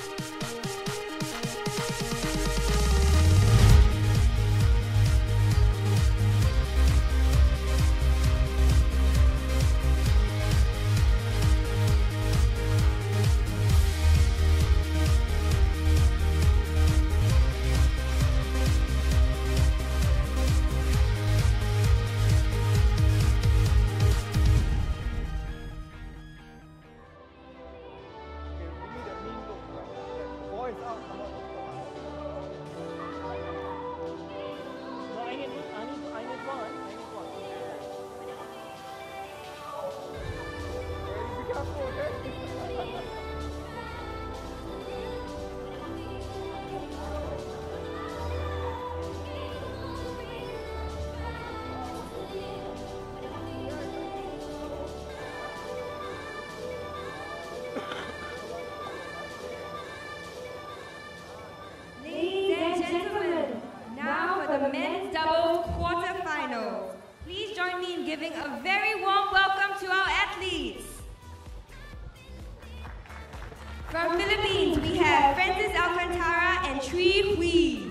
Ladies and gentlemen, now for the men's doubles quarterfinals. Please join me in giving a very warm welcome to our athletes. From Philippines, we have Francis Alcantara and Tri Hui.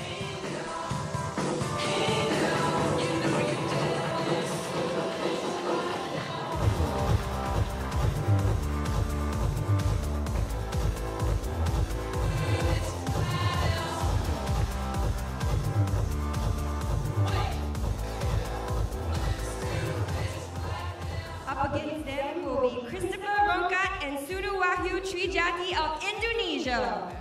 Up against them will be Christopher Rongkat and Sunu Wahyu Trijati of Indonesia.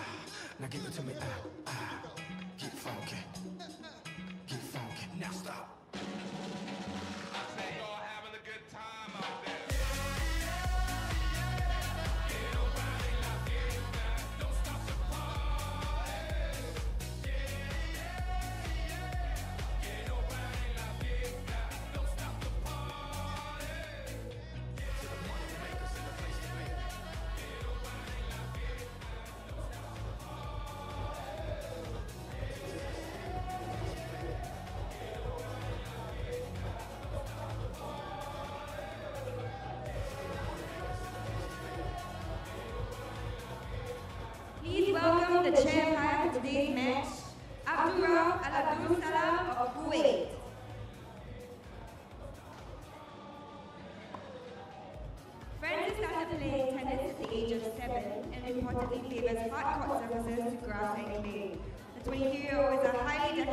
Now give it to me, get funky, now stop.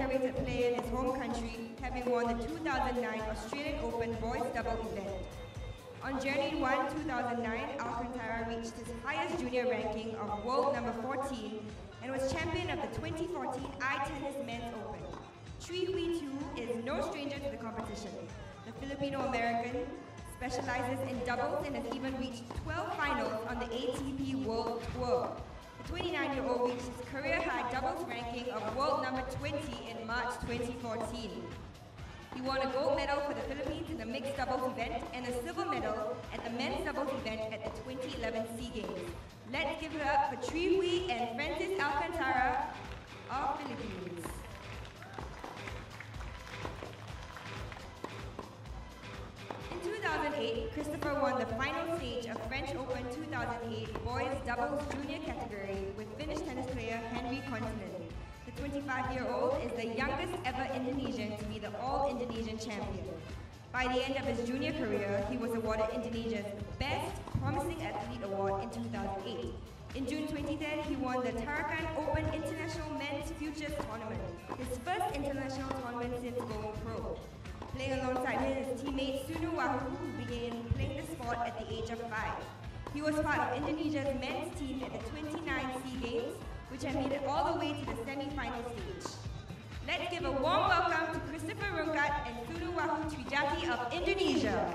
celebrated player in his home country, having won the 2009 Australian Open boys double event. On January 1, 2009, Alcantara reached his highest junior ranking of world number 14 and was champion of the 2014 iTennis Men's Open. Chui Hui Tu is no stranger to the competition. The Filipino-American specializes in doubles and has even reached 12 finals on the ATP World Tour. The 29-year-old reached his career-high doubles ranking of world number 20 in March 2014. He won a gold medal for the Philippines in the mixed doubles event and a silver medal at the men's doubles event at the 2011 SEA Games. Let's give it up for Chui Hui and Francis Alcantara of Philippines. In 2008, Christopher won the final stage of French Open 2008 boys doubles junior category with Finnish tennis player Henri Kontinen. The 25-year-old is the youngest ever Indonesian to be the All-Indonesian champion. By the end of his junior career, he was awarded Indonesia's Best Promising Athlete Award in 2008. In June 2010, he won the Tarakan Open International Men's Futures Tournament, his first international tournament since going pro. Playing alongside his teammate Sunu Wahu, who began playing the sport at the age of 5. He was part of Indonesia's men's team at the 29 SEA Games, which had made it all the way to the semi-final stage. Let's give a warm welcome to Christopher Rungkat and Sunu Wahu Trijati of Indonesia.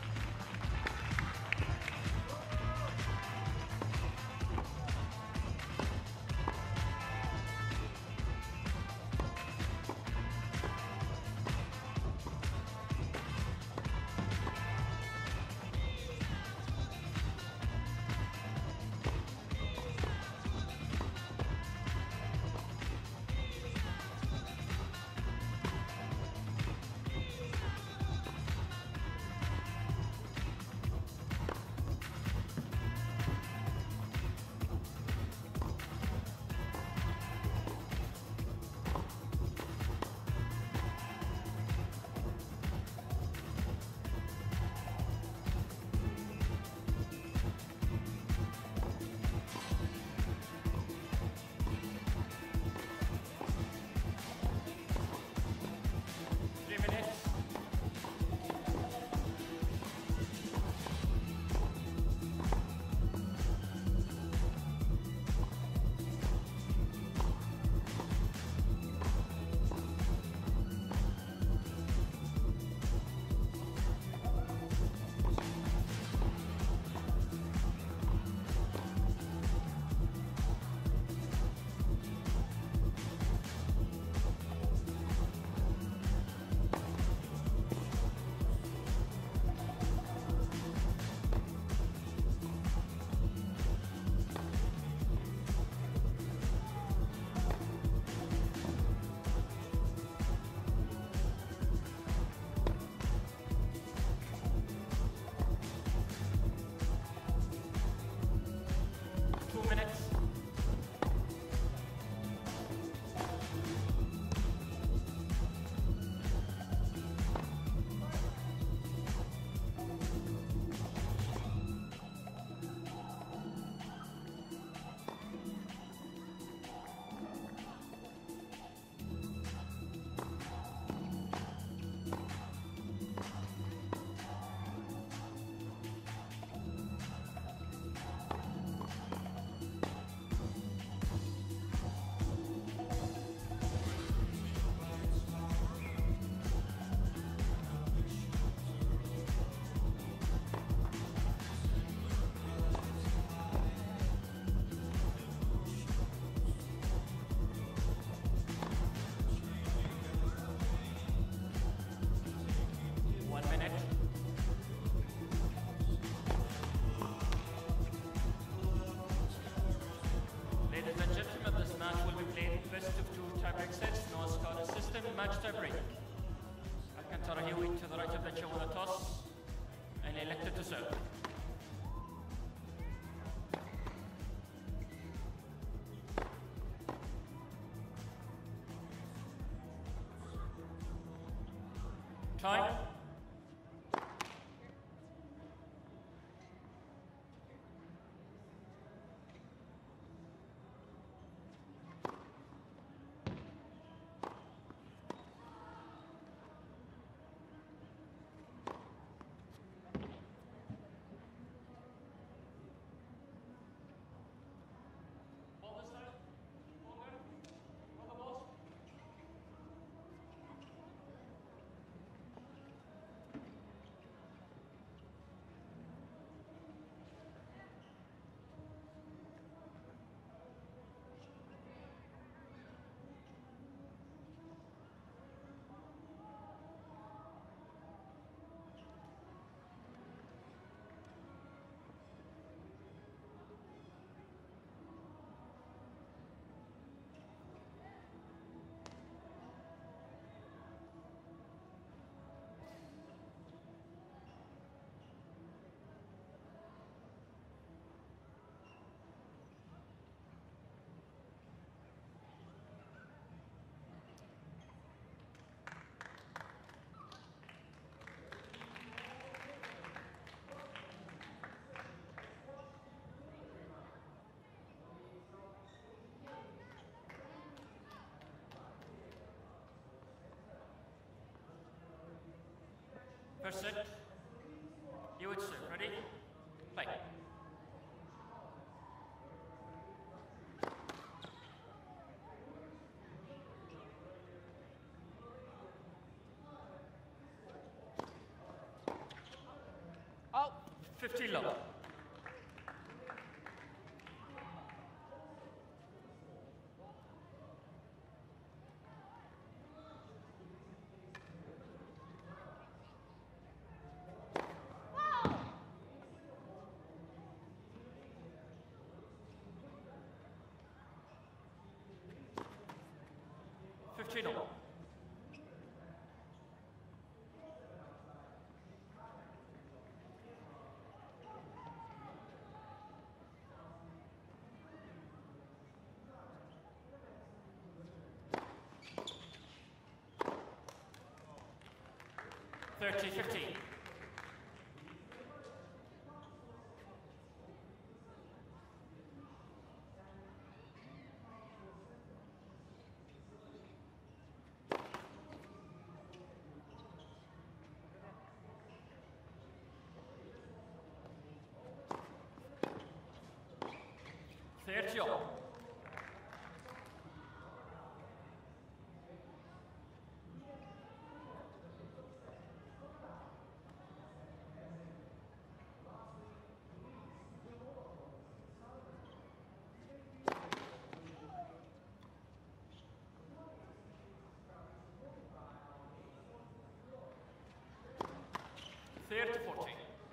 match tie break. Alcantara here weak to the right of the chair with a toss and elected to serve. Time. First set. You would serve. Ready? Play. Out. 15 love. Wow. 15 all. Thirty, 15. Thirty all. Thirty, 14.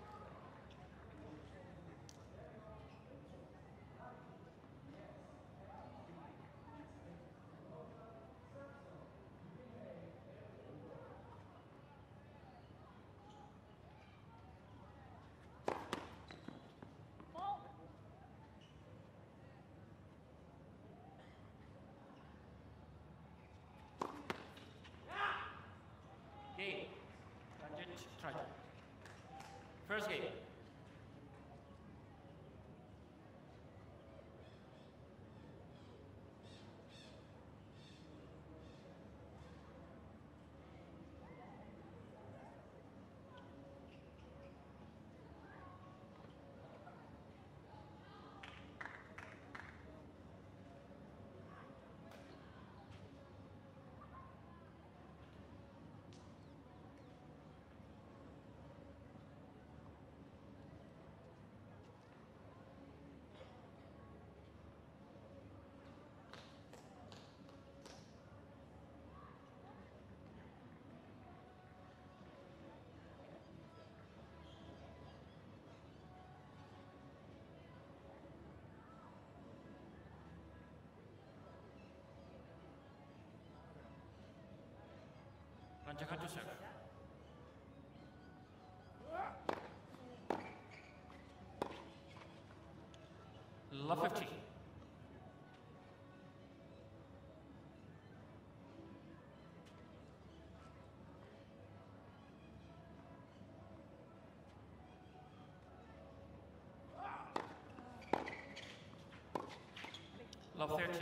Ball. Game. Tangent, try. First game. Ranjakan to serve. Love 15. Love 13.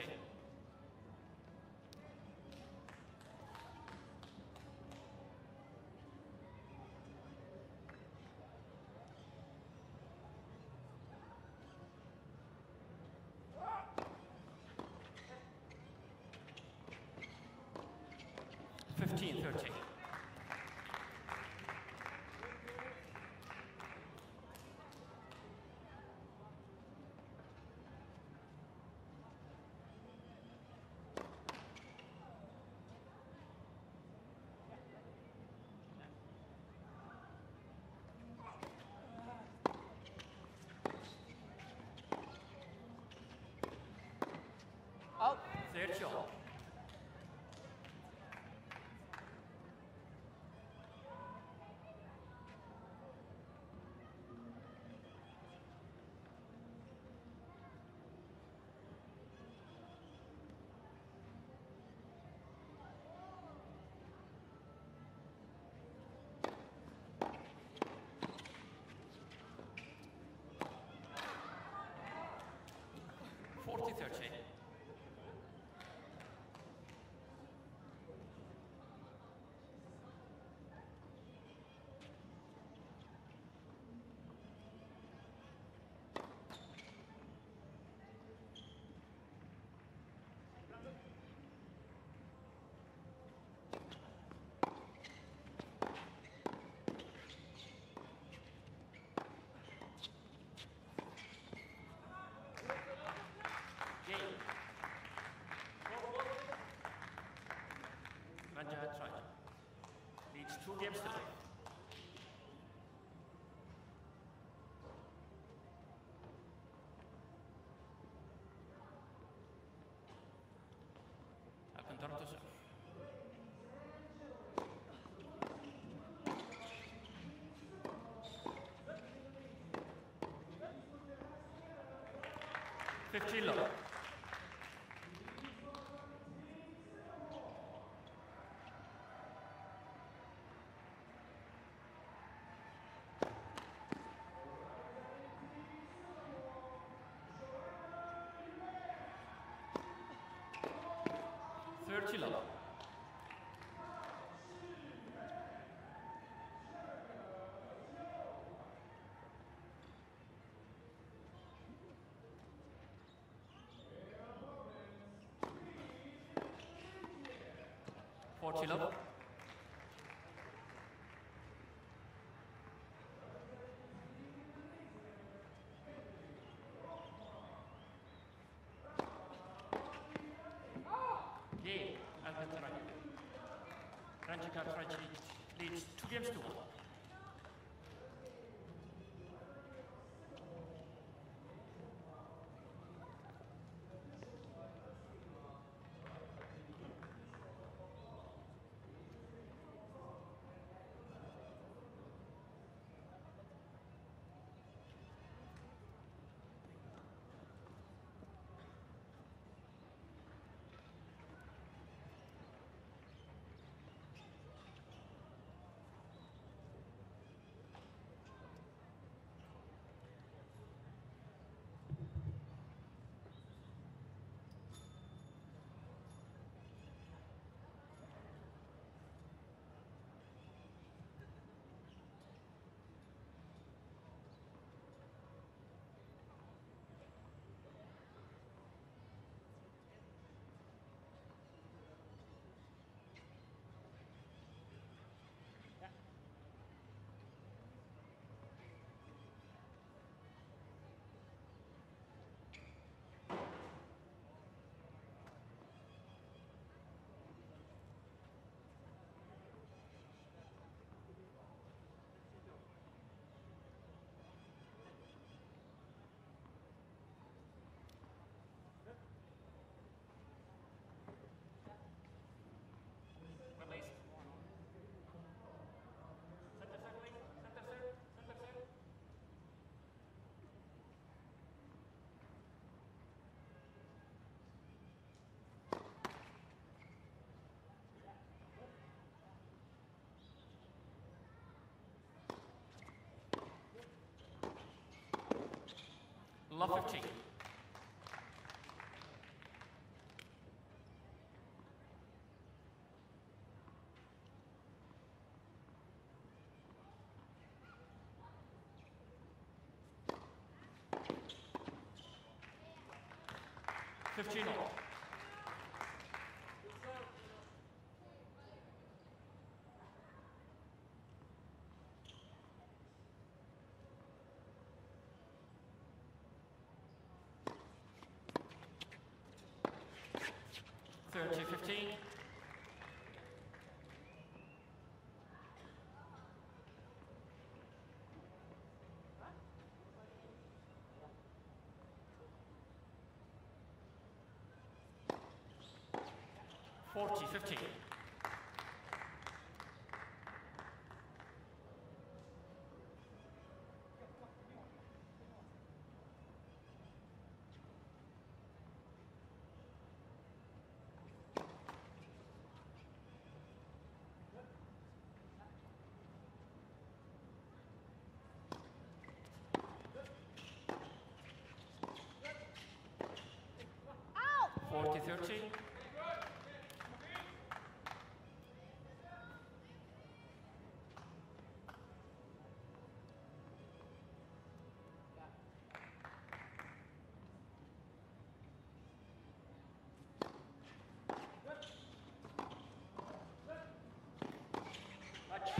Fifteen, 13. Out. 30 all. Forty, 30. games to live. Alcantara to serve. $15 love. $30 love. $40 love. Game, Alcantara. Ranchika French leads 2 games to 1. Release. Center serve, please. Center serve. Center serve. Love 15. $15 all. $30-15. $40-15. Out! 40-13. Match.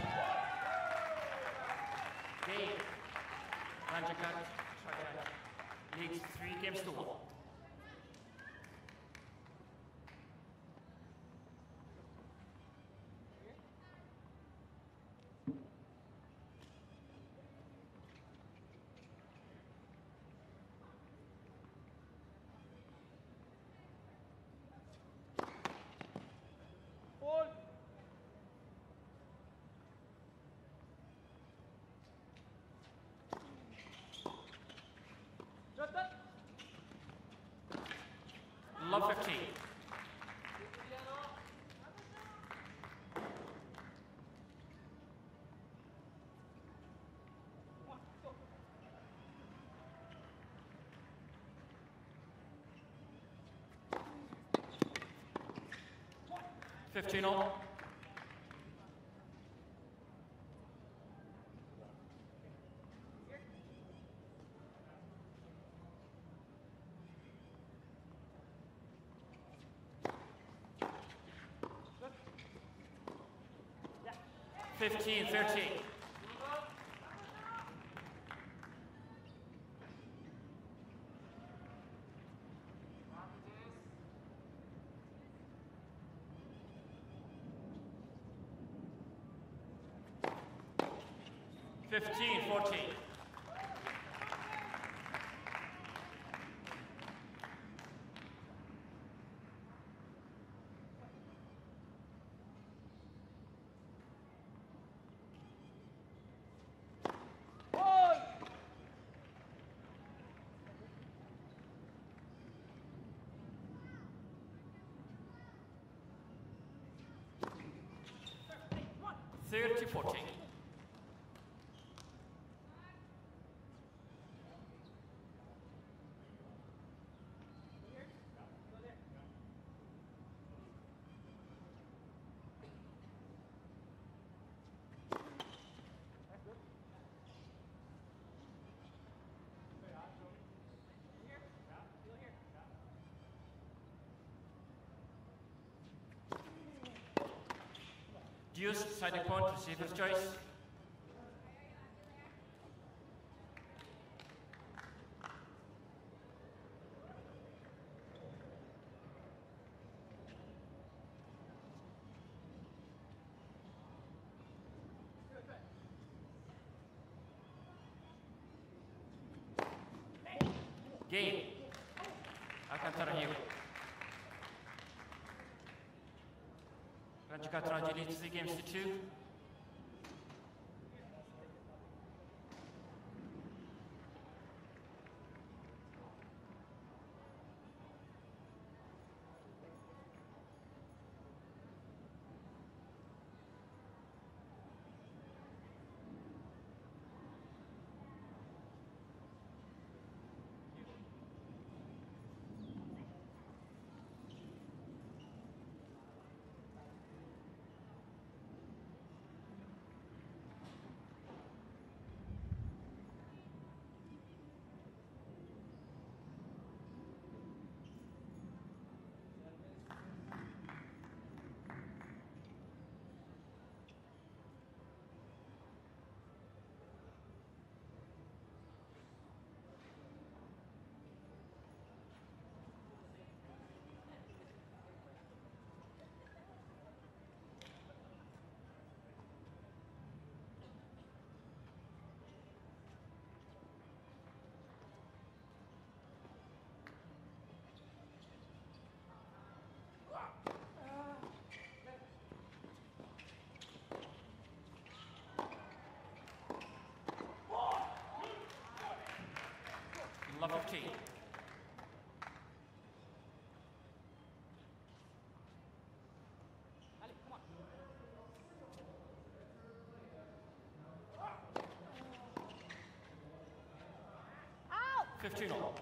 Game. Ranjakat leads 3 games to 1. 15 all. Yeah. 15-13. Fifteen, 14. Boy! One. 30-14. Deuce, deciding point, receiver's choice. Game. Alcantara Hill. Ranchikatra leads 3 games to 2. Number 15. Ali, come on. 15 all.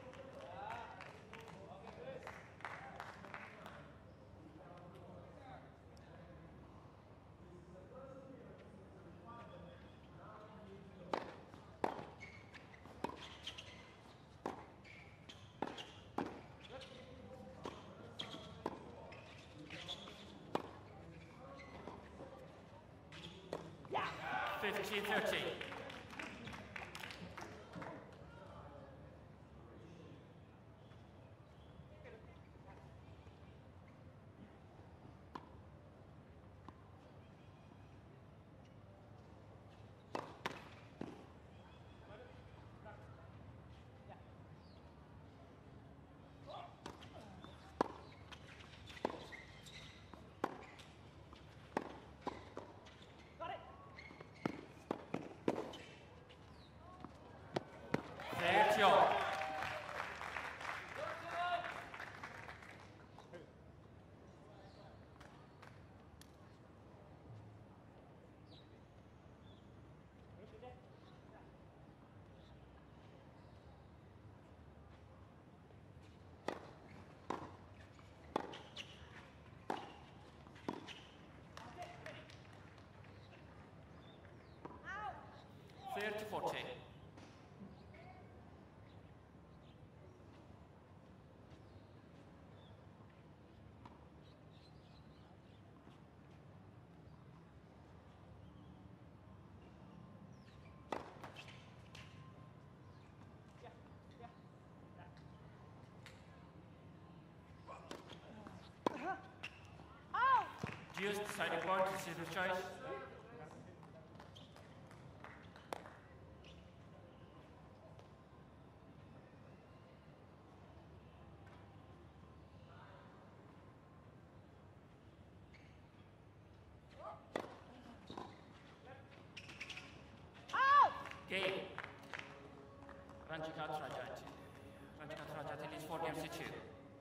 Yeah. 15-13. Got it. to 40. Just deciding point to see the choice. Game. Ranjikat Rajat. Ranjikat Rajat leads 4 games to 2.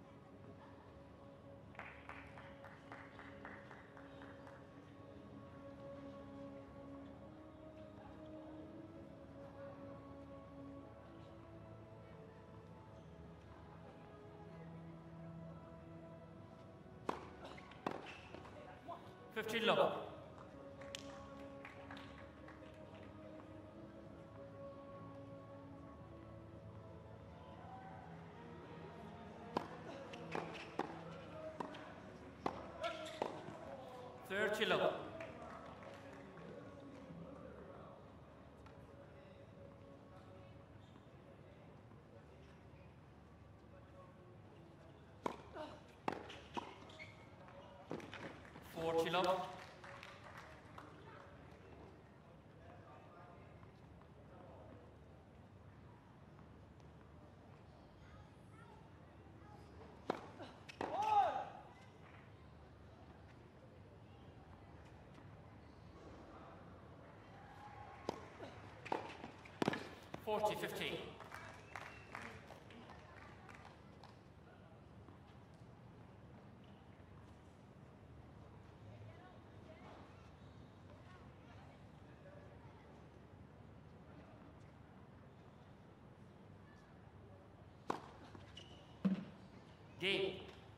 $15 low. $30 low. $40 low. $40-15. Game.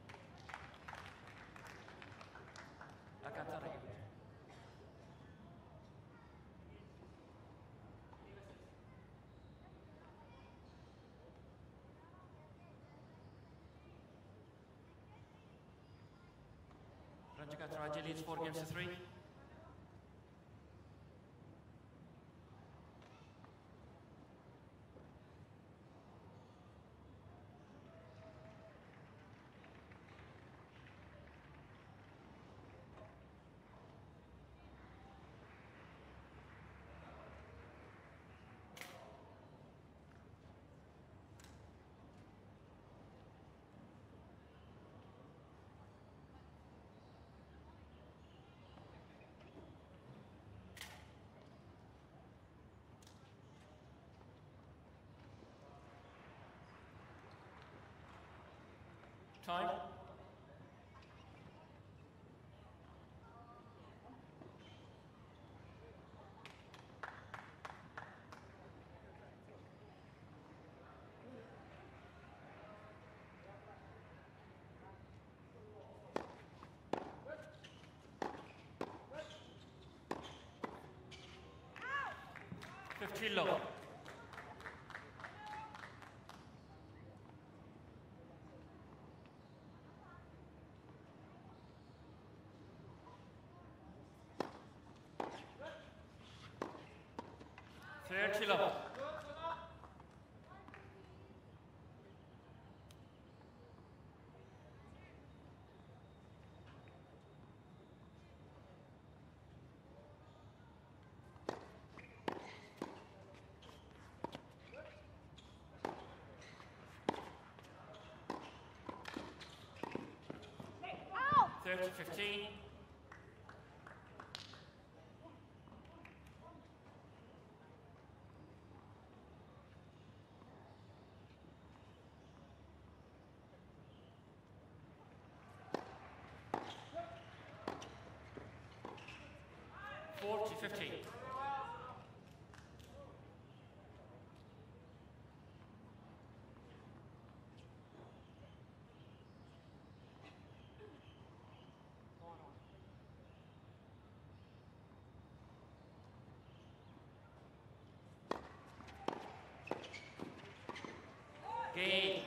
Alcantara. Ranjikat Raja leads 4 games to 3. Time. $15 low. $30 low. $30-15. $40-15. Game.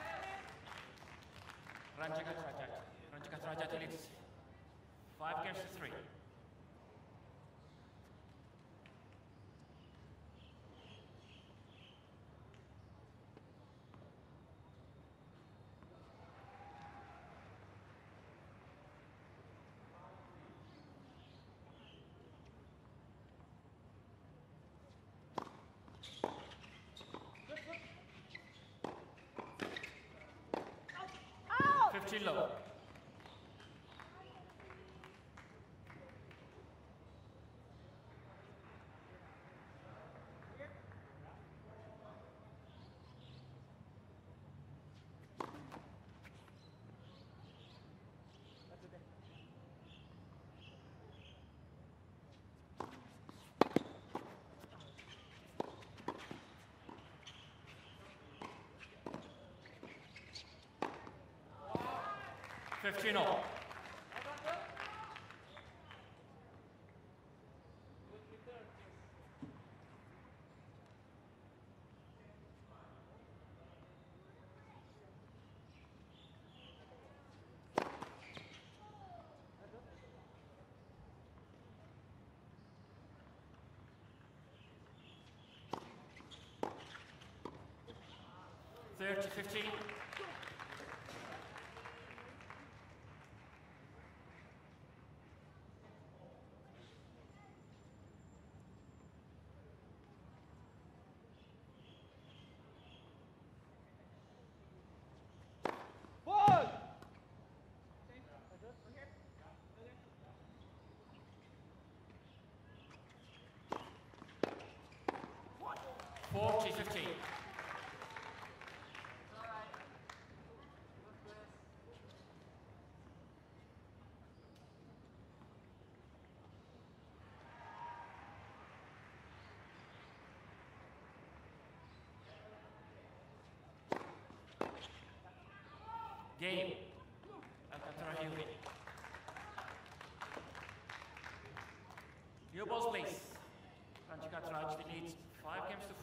Ranjika Rajat. Ranjika Rajat leads 5 games to 3. Out! 15 low. Fifteen all. Thirty 15. Ball! 40 15. Game. Alcantara Hewitt. New balls, please. Ranjika Raj leads 5 games to 4.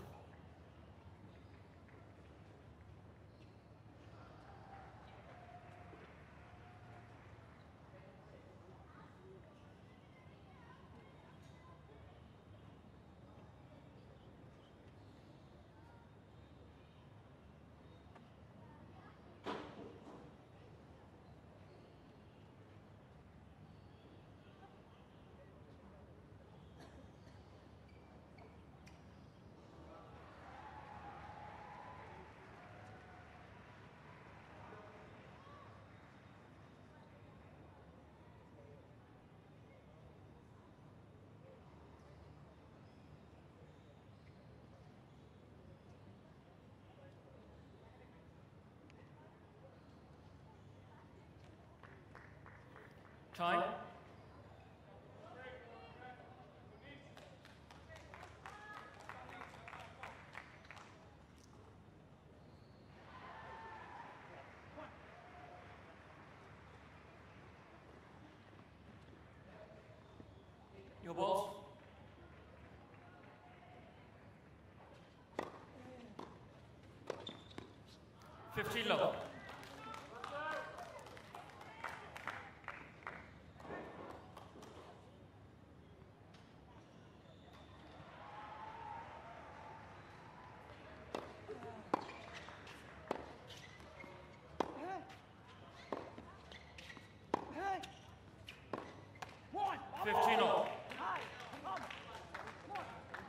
Time. Your balls. Fifteen low. One! 15 all. High! Come! Come on!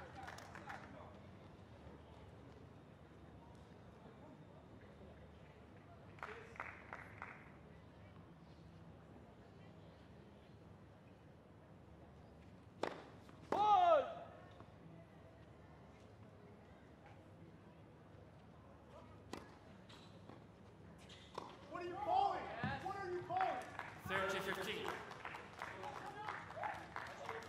Ball! What are you calling? What are you calling? 30 15.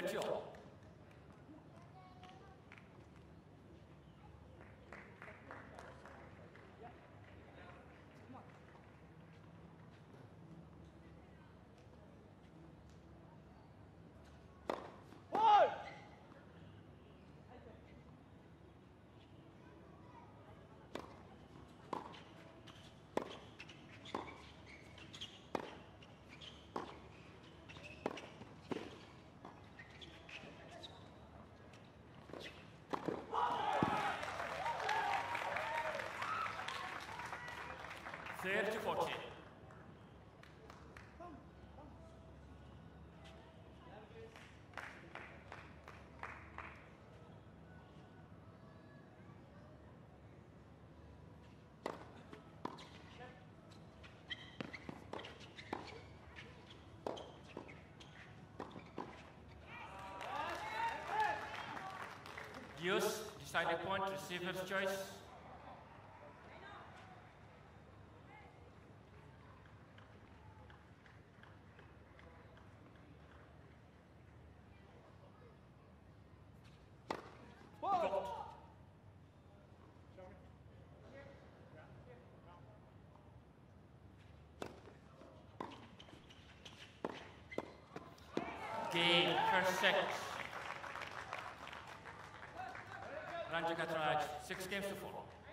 30 all. Ball! Third to 40. Use, decided point, receiver's choice. Ball! Game, first set. Ranjit Katraj, 6 games to 4.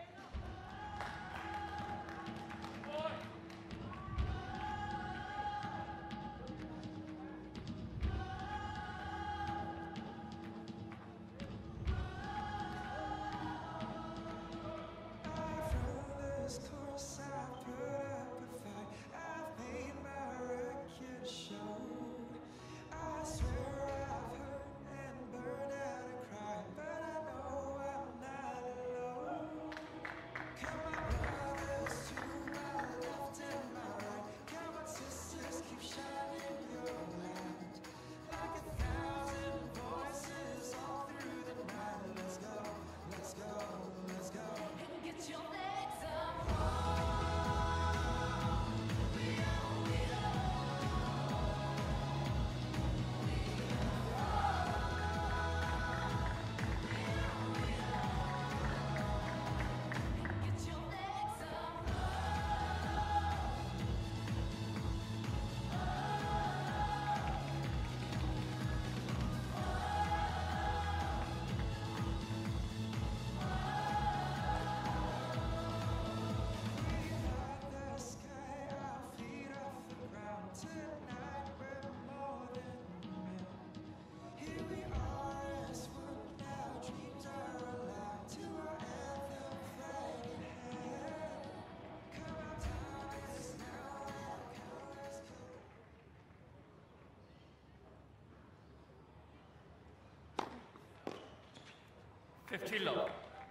Fifty low.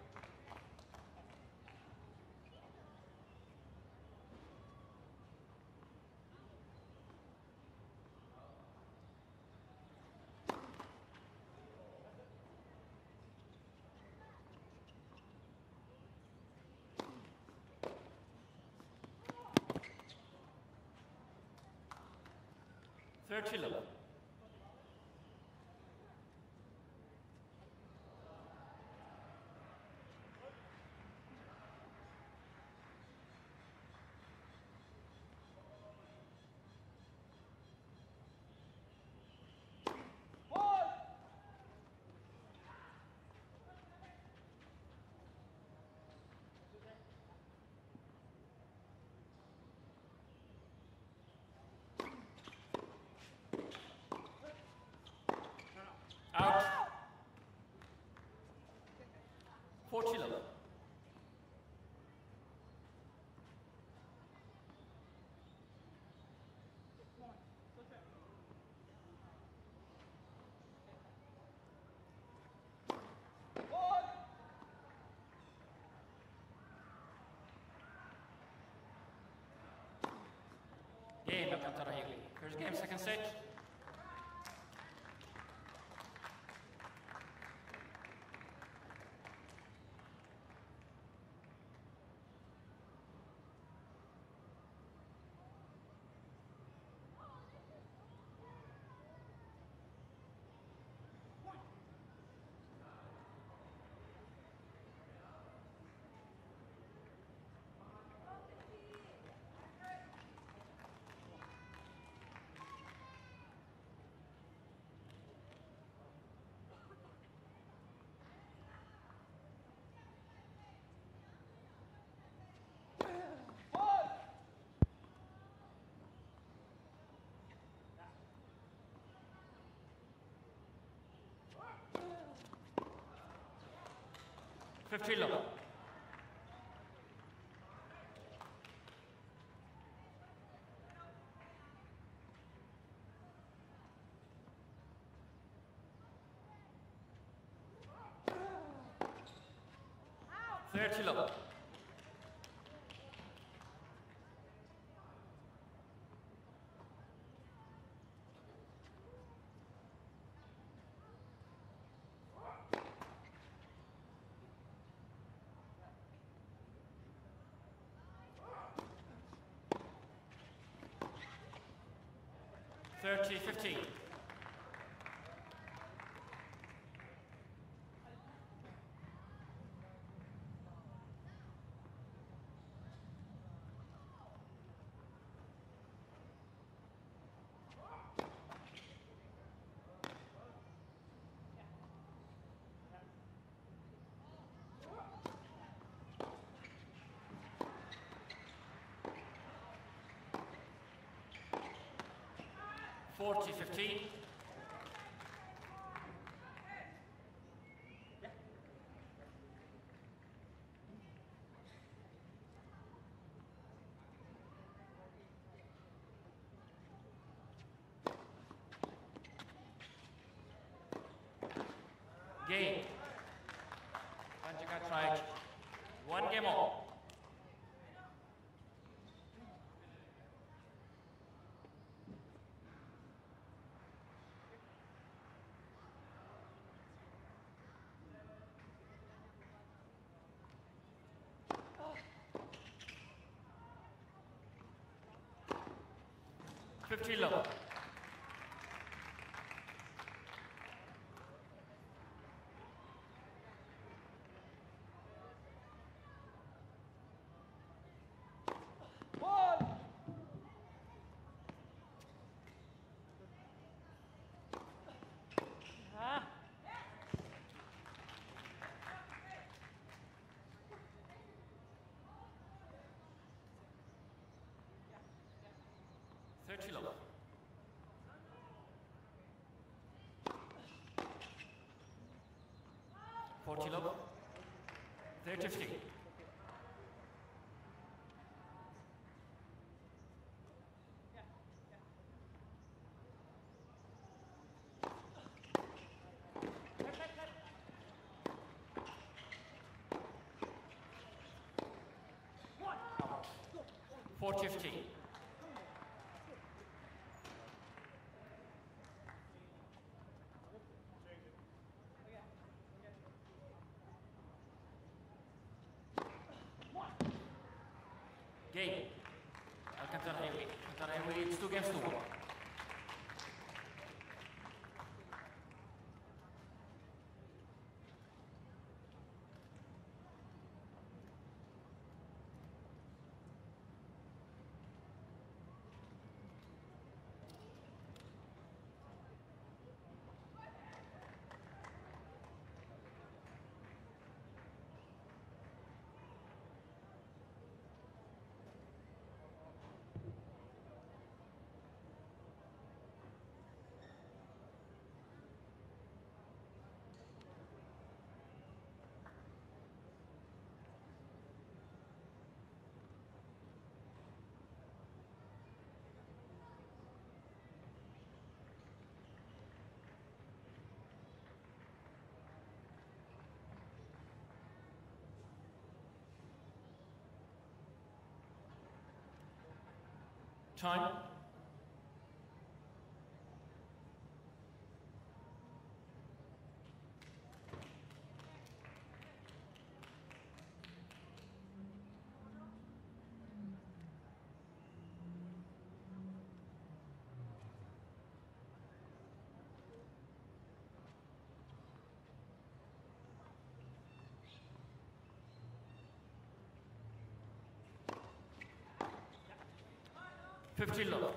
Thirty low. Out. 40 low. Game, Alcantara Healy. First game, second set. 50 love. Thirty love. Thirty 15. Forty 15. Game. Panchaka tried. One game all. Fifty low. One. Ah. 30 low. Forty low. 30 15. Out. 40 15. Game. Alcantara Highway. Alcantara Highway, it's 2 games to 1. Time. Fifty low.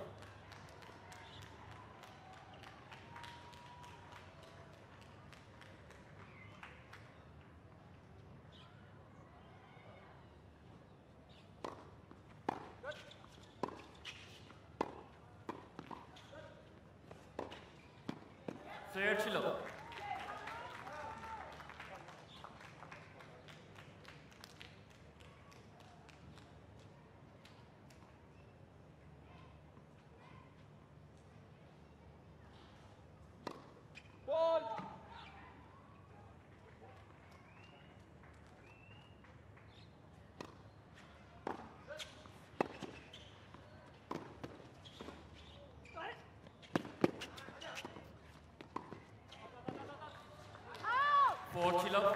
Thirty low. 40 love.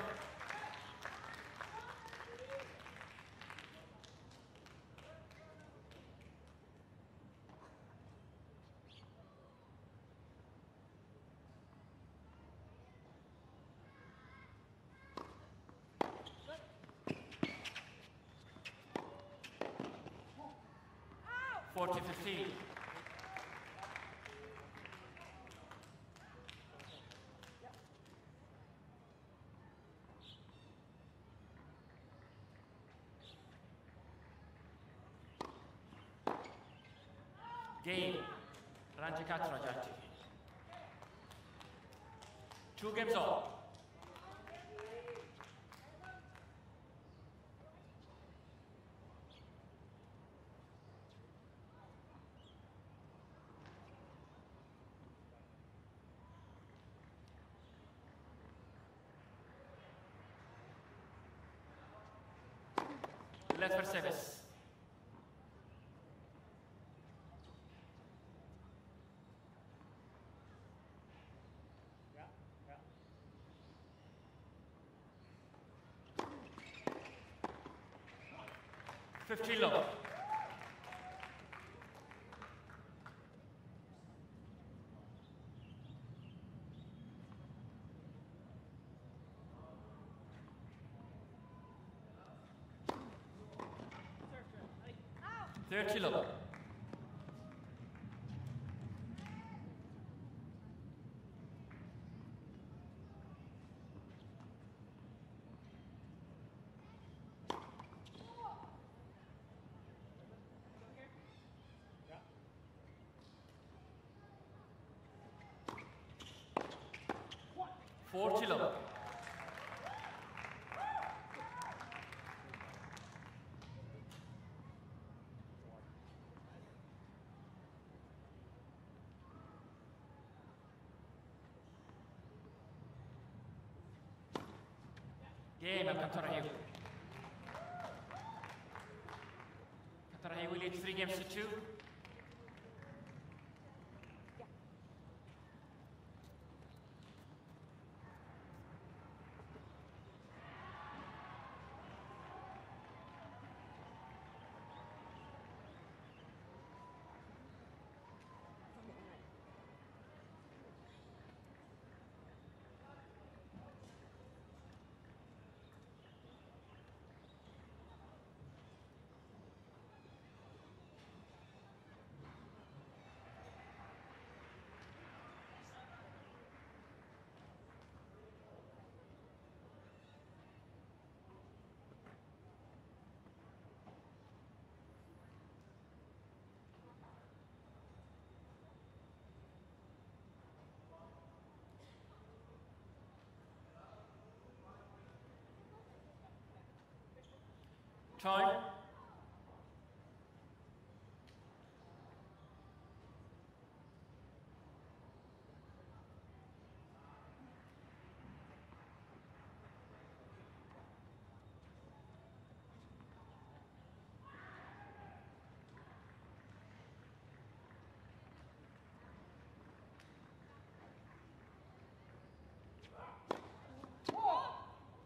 Ow! 40-15. Game, Ranjikat Rajati. 2 games all. Left for service. Yeah, yeah. 50 low. Ow! 30 low. Yeah. 40 low. Game of Katarahiwi. Katarahiwi leads 3 games to 2. Time. Oh!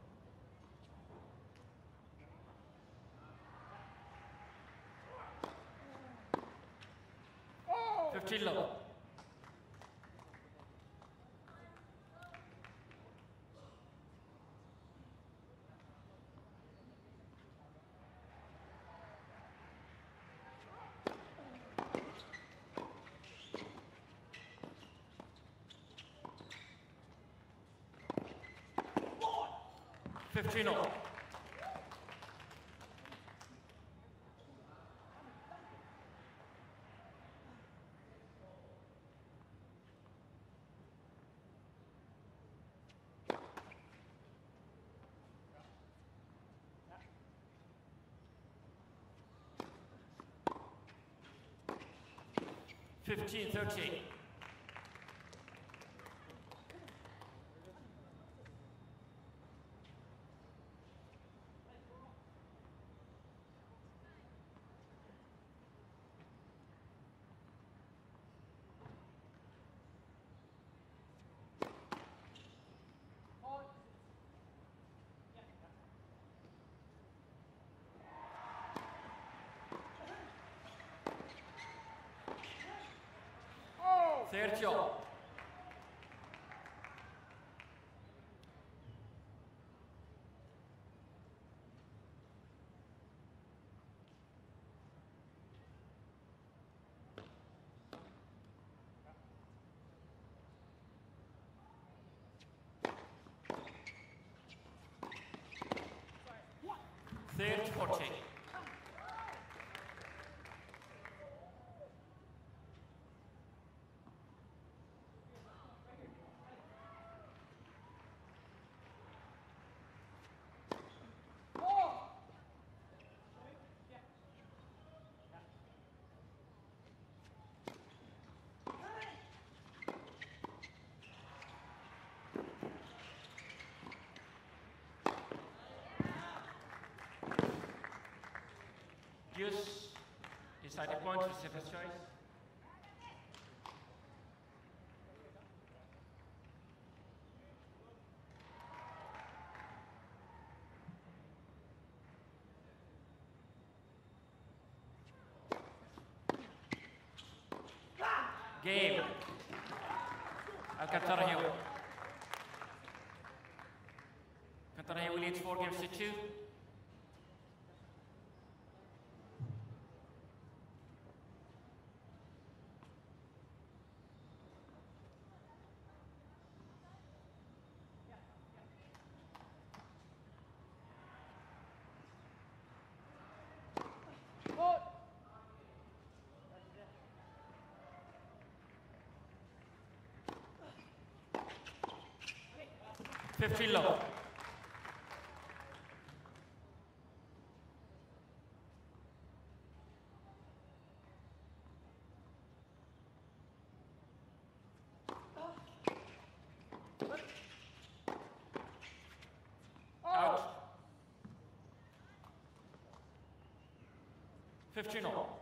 15 low. One. 15 all. Yeah. 15-13. 30 all. Third 40. Deuce, decide a point, receiver's choice. Game. Alcantara Hill. Alcantara Hill leads 4 games to 2. Foot. 50 low. Out. 15 all.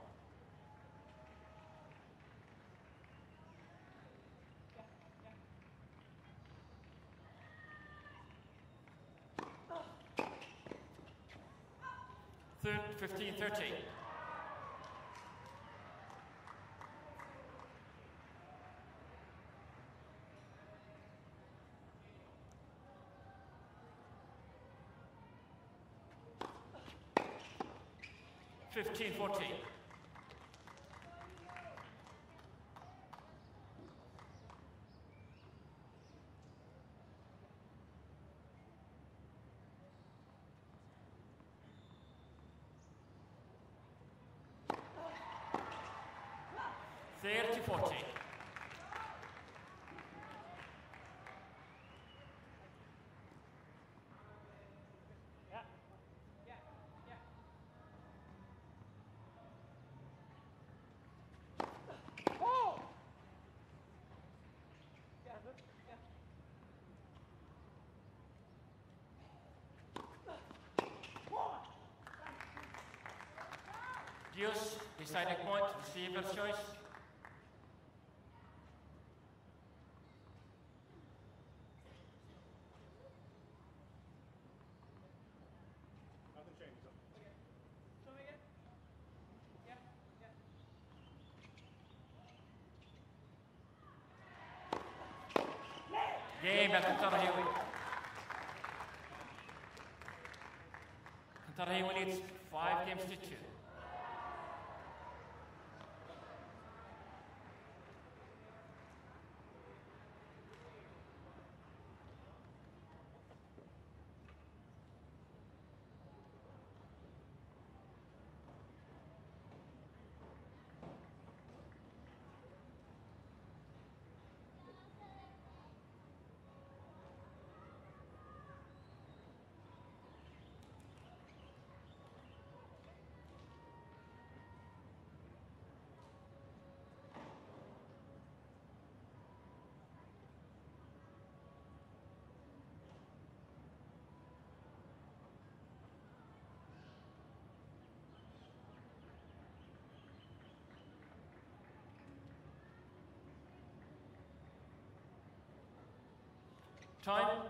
Third, 15-30. Fifteen 14. Thirty 40. Yeah. Yeah. Yeah. Oh. Yeah. Good. Yeah. Deuce, deciding point, receiver's choice. Nothing changes. Show me again. Yeah. Yeah. Game, Alcantara Hill. Alcantara Hill leads 5 games to 2. Time.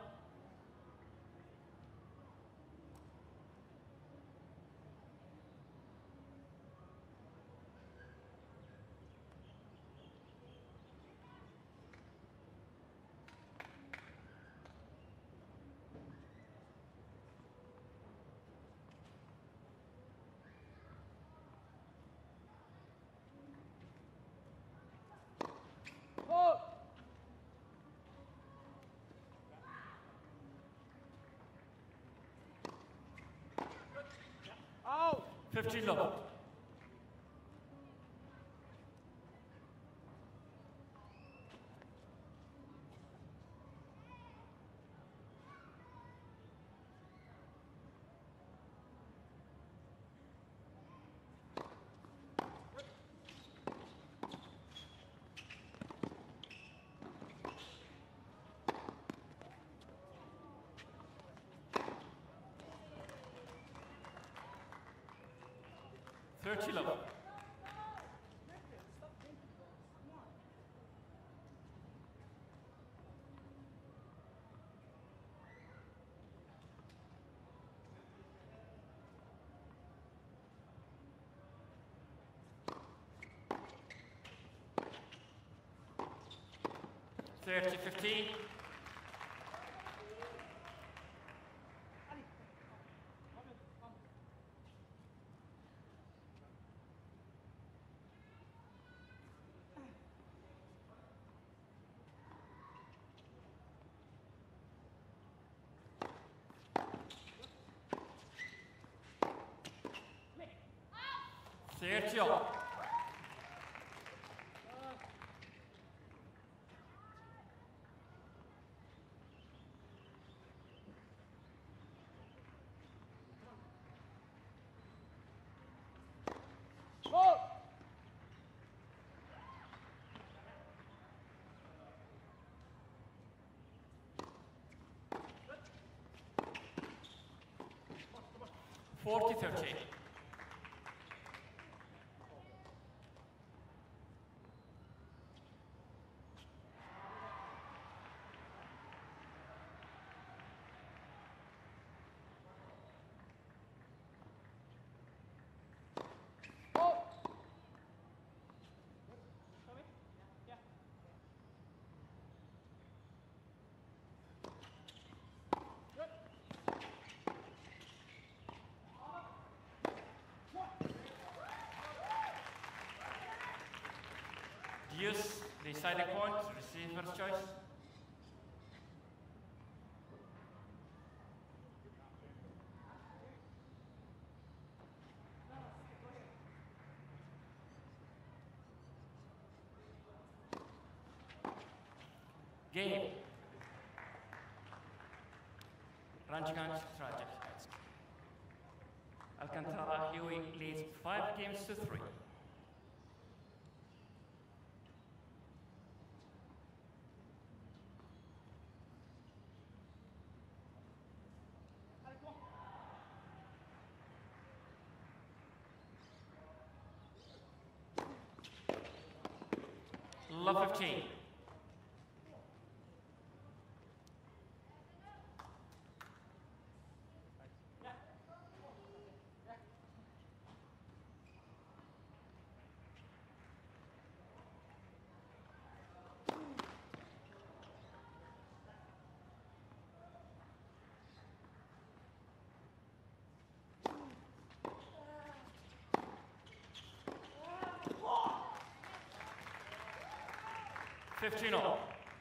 15 love. Thirty love. Thirty 15. Thirty up. Oh! 40-30. Oh! Show me? Yeah. 'Deuce, decide a point, receiver's choice. Game. Ranjgant Tragic. Alcantara Huey leads 5 games to 3. Love 15. Fifteen all.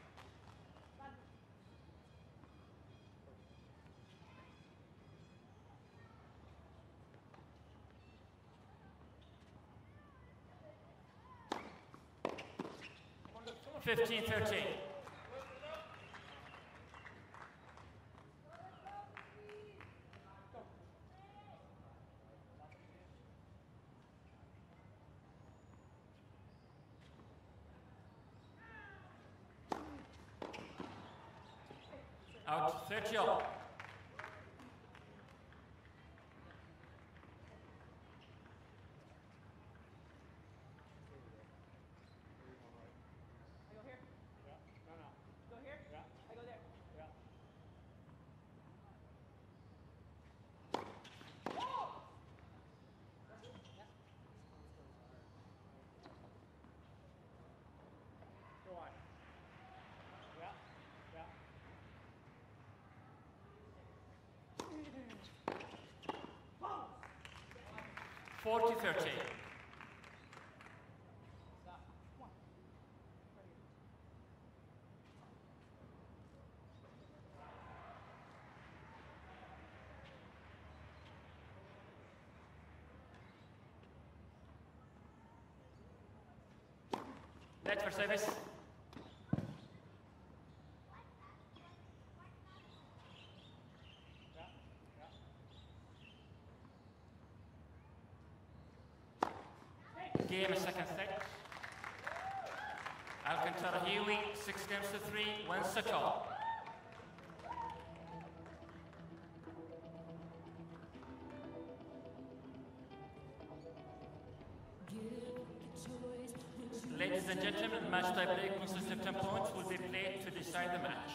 Fifteen 13. Out 30 all. I go here. Yeah. No, no. Go here. Yeah. I go there. Yeah. Go on. Yeah. Yeah. 40-30. Stop. Come on. Net for service. Game is second set. Alcantara Hiwi, 6-3, wins the top. Ladies and gentlemen, match tie break consisting of 10 points will be played to decide the match.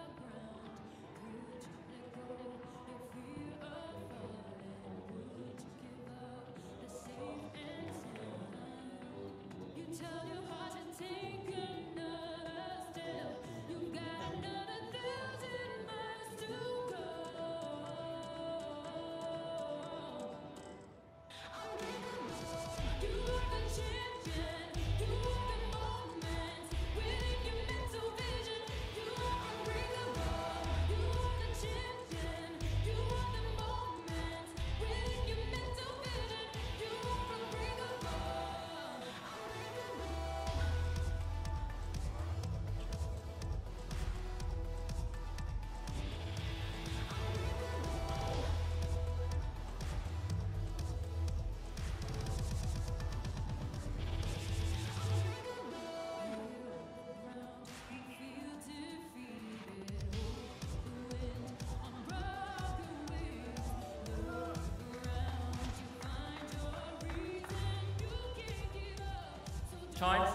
Time.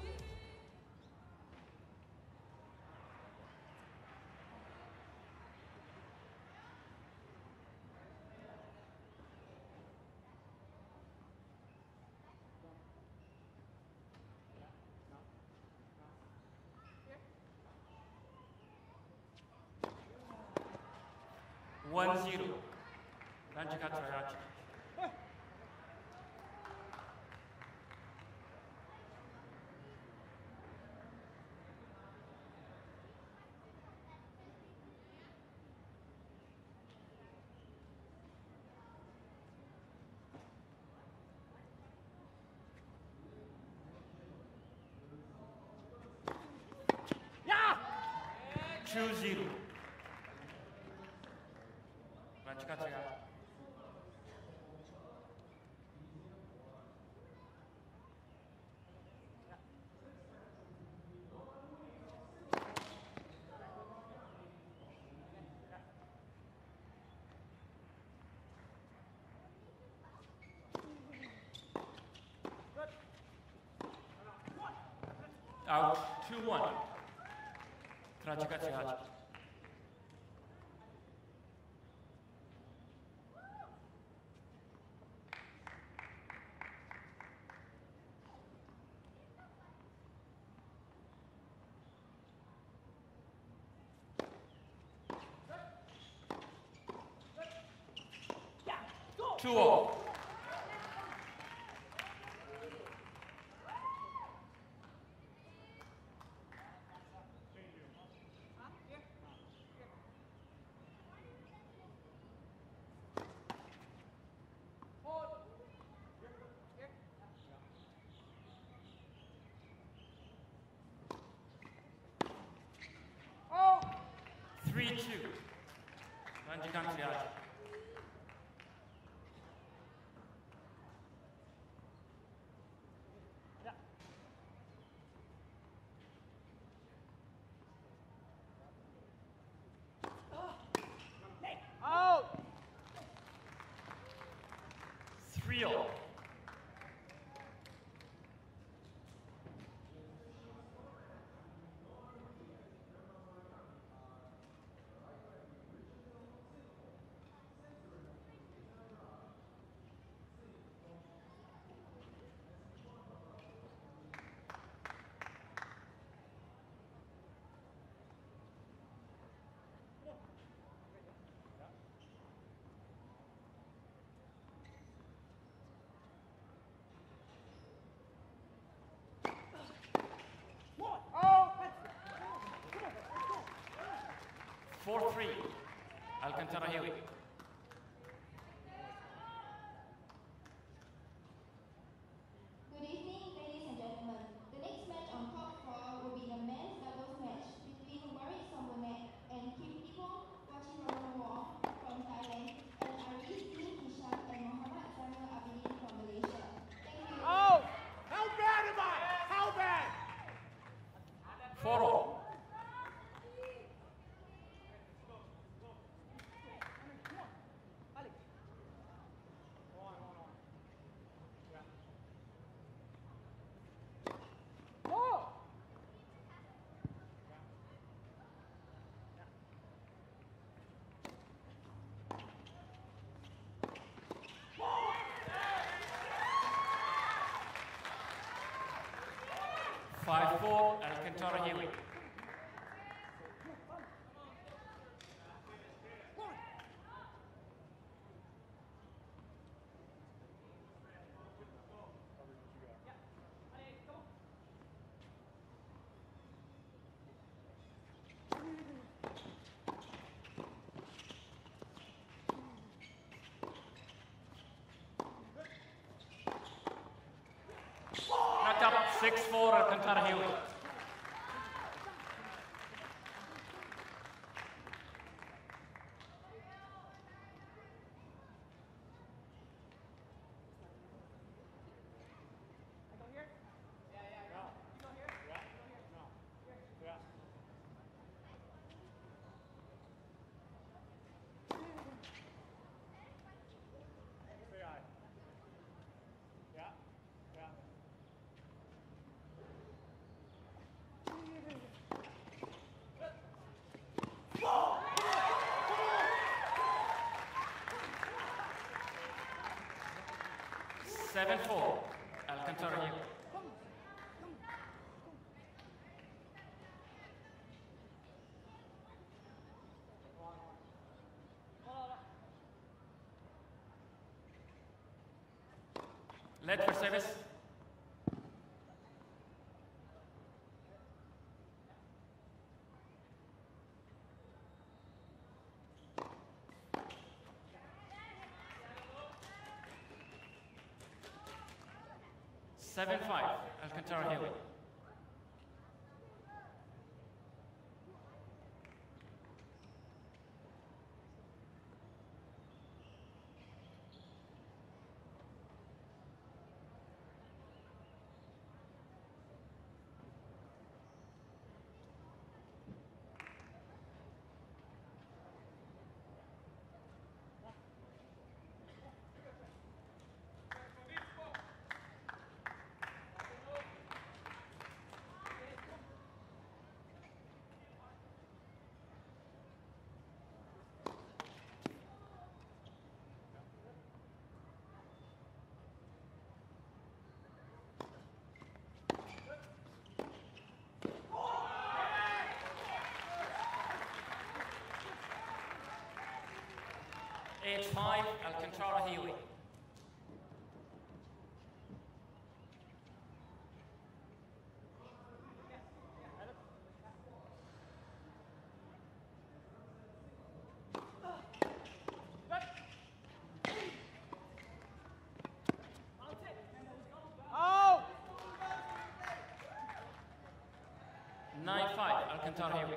One zero. Ranjika Trayachi. Yeah! 2-0. Ranjika Trayachi. Out 2-1. Ranjika Trayachi. Yeah! Go! 2-0. Oh! 3-2. Ranjika Trayachi. Yeah. Out! 3-0. Oh! 4-3. Alcantara Hiwi. Good evening, ladies and gentlemen. The next match on 6-4 Alcantara Hewitt. Seven 4 Alcantara Hewitt. Led for service. Seven 5 Alcantara Hewitt. Age 5 Alcantara Hewitt. Oh! 9-5 Alcantara Hewitt.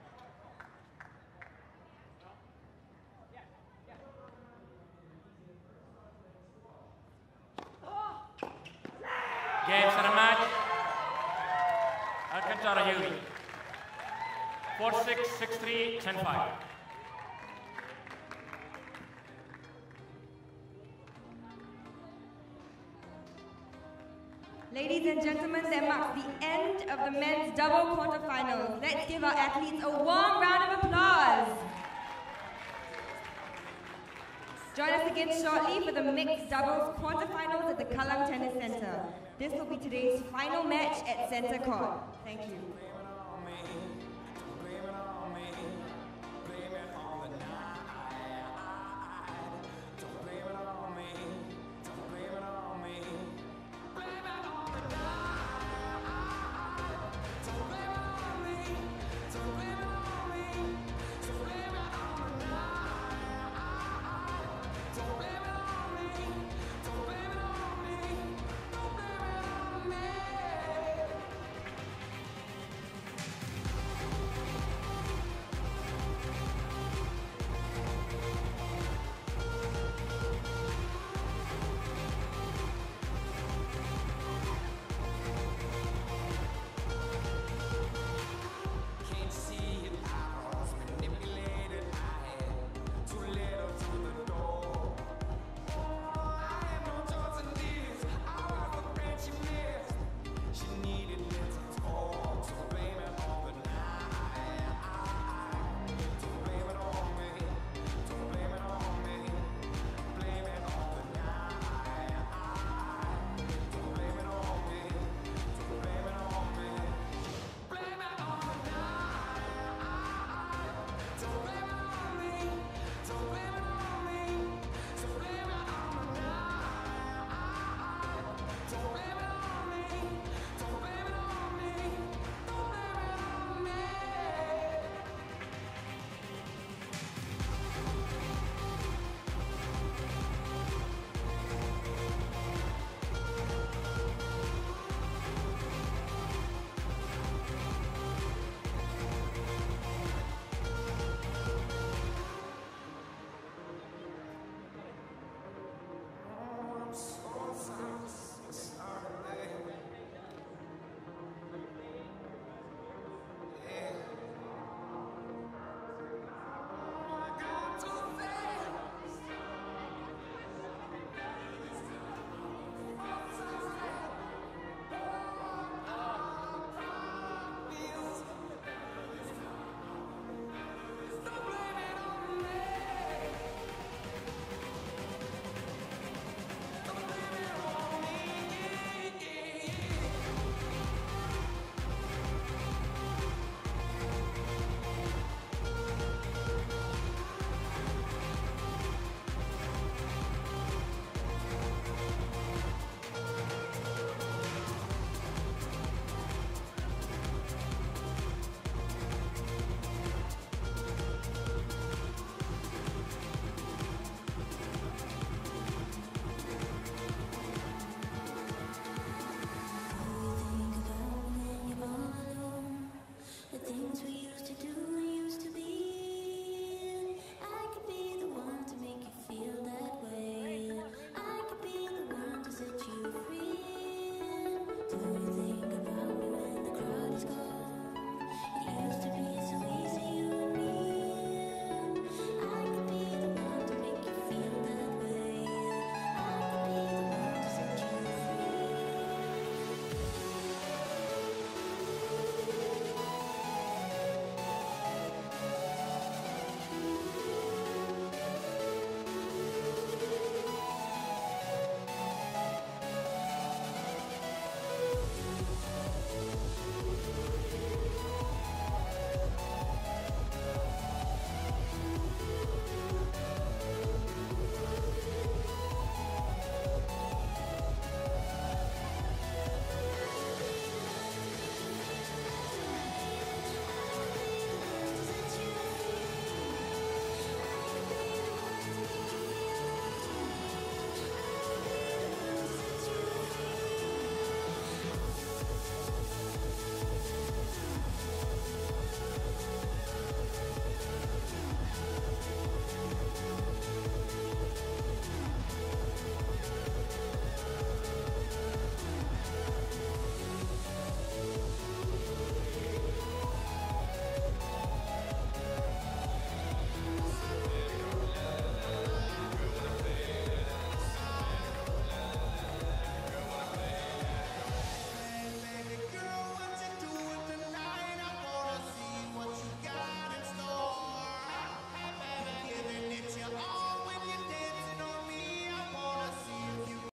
Game, set, and match. Alcantara Hewitt. 4-6, 6-3, 10-5. Ladies and gentlemen, that marks the end of the men's double quarterfinals. Let's give our athletes a warm round of applause. Join us again shortly for the mixed doubles quarterfinals at the Kallang Tennis Center. This will be today's final match at Center Court. Thank you.